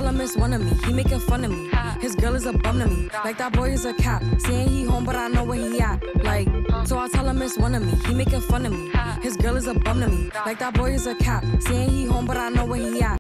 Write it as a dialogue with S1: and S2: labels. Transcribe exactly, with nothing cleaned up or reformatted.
S1: him it's one of me. He making fun of me. His girl is a bum to me. Like that boy is a cap. Saying he home, but I know where he at. Like, so I tell him it's one of me. He making fun of me. His girl is a bum to me. Like that boy is a cap. Saying he home, but I know where he at.